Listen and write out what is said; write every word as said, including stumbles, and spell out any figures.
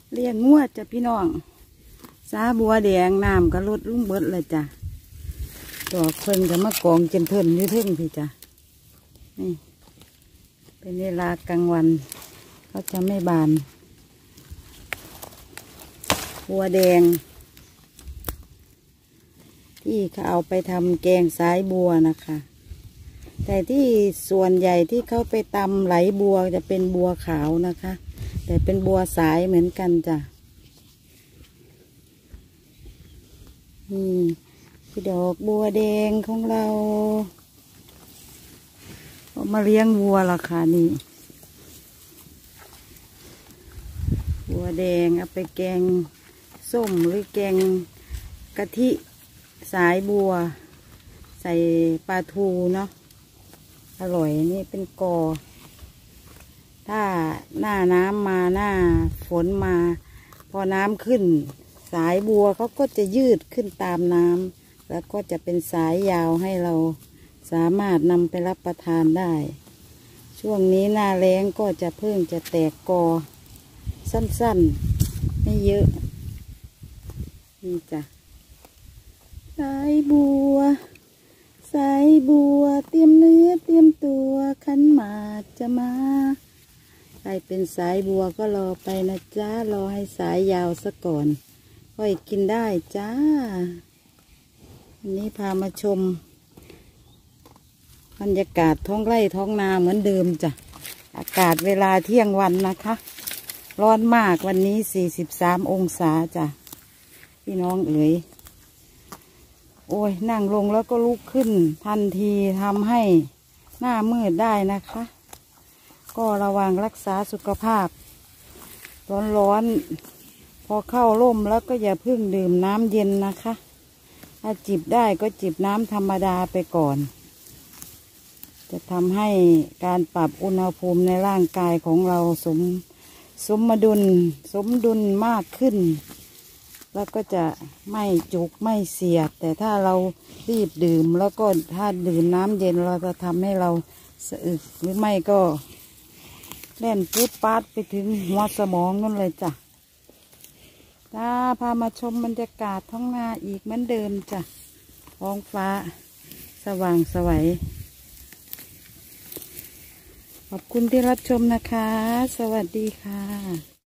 เลี้ยงงัวจ้ะพี่น้องสาบัวแดงน้ำก็ลดลุ่งเบิดเลยจ้ะดอกเพิ่นก็มากองเจนเพิ่นอยู่ทึ่งพี่จ้ะนี่เป็นเวลากลางวันเขาจะไม่บานบัวแดงที่เขาเอาไปทำแกงสายบัวนะคะแต่ที่ส่วนใหญ่ที่เขาไปตำไหลบัวจะเป็นบัวขาวนะคะแต่เป็นบัวสายเหมือนกันจ้ะนี่คือดอกบัวแดงของเราเอามาเลี้ยงวัวราคานี่บัวแดงเอาไปแกงส้มหรือแกงกะทิสายบัวใส่ปลาทูเนาะอร่อยนี่เป็นกอถ้าหน้าน้ำมาหน้าฝนมาพอน้ำขึ้นสายบัวเขาก็จะยืดขึ้นตามน้ำแล้วก็จะเป็นสายยาวให้เราสามารถนำไปรับประทานได้ช่วงนี้หน้าแล้งก็จะเพิ่งจะแตกกอสั้นๆไม่เยอะนี่จ้ะสายบัวสายบัวเตรียมเนื้อเตรียมตัวขันหมากจะมาใครเป็นสายบัวก็รอไปนะจ้ารอให้สายยาวซะก่อนค่อยกินได้จ้าวันนี้พามาชมบรรยากาศท้องไร่ท้องนาเหมือนเดิมจ้ะอากาศเวลาเที่ยงวันนะคะร้อนมากวันนี้สี่สิบสามองศาจ้ะพี่น้องเอ๋ยโอ้ยนั่งลงแล้วก็ลุกขึ้นทันทีทำให้หน้ามืดได้นะคะก็ระวังรักษาสุขภาพร้อนๆพอเข้าร่มแล้วก็อย่าเพิ่งดื่มน้ำเย็นนะคะถ้าจิบได้ก็จิบน้ำธรรมดาไปก่อนจะทำให้การปรับอุณหภูมิในร่างกายของเราสมสมดุลสมดุลมากขึ้นแล้วก็จะไม่จุกไม่เสียดแต่ถ้าเรารีบดื่มแล้วก็ถ้าดื่มน้ำเย็นเราจะทำให้เราสะอึกหรือไม่ก็เล่นปุ๊บปั๊ดไปถึงหัวสมองนั่นเลยจ้ะจ้าพามาชมบรรยากาศท้องนาอีกเหมือนเดิมจ้ะท้องฟ้าสว่างไสวขอบคุณที่รับชมนะคะสวัสดีค่ะ